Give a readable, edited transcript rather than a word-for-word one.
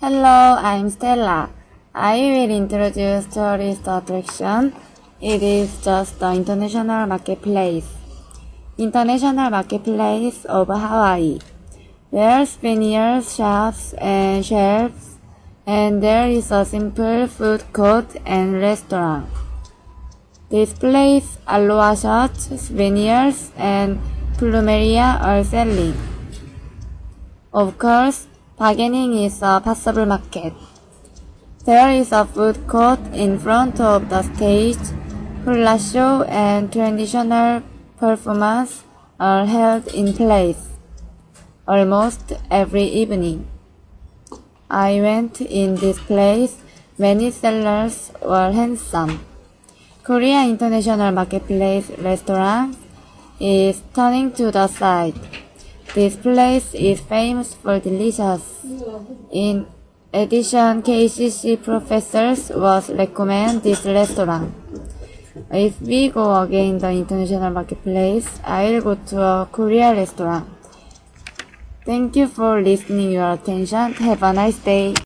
Hello, I'm Stella. I will introduce tourist attraction. It is just the International Marketplace. International Marketplace of Hawaii, where souvenirs shops and shelves, and there is a simple food court and restaurant. This place, aloha shirts, souvenirs, and plumeria are selling. Of course, bargaining is a possible market. There is a food court in front of the stage. Hula show and traditional performance are held in place almost every evening. I went in this place. Many sellers were handsome. Korea International Marketplace restaurant is turning to the side. This place is famous for delicious. In addition, KCC professors would recommend this restaurant. If we go again the International Marketplace, I'll go to a Korea restaurant. Thank you for listening your attention. Have a nice day.